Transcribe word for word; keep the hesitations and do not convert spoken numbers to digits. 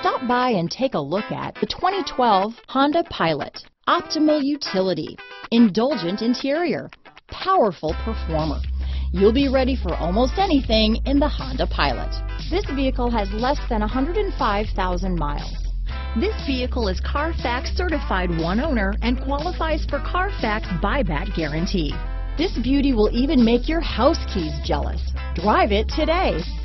Stop by and take a look at the twenty twelve Honda Pilot. Optimal utility, indulgent interior, powerful performer. You'll be ready for almost anything in the Honda Pilot. This vehicle has less than one hundred five thousand miles. This vehicle is Carfax certified one owner and qualifies for Carfax buyback guarantee. This beauty will even make your house keys jealous. Drive it today.